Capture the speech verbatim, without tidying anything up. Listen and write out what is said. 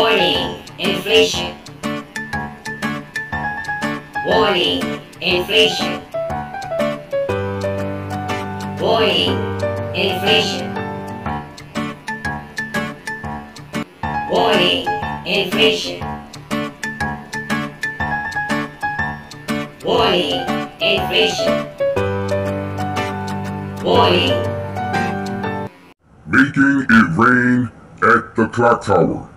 Warning, inflation. Warning, inflation. Warning, inflation. Warning, inflation. Warning, inflation. Warning. Making it rain at the clock tower.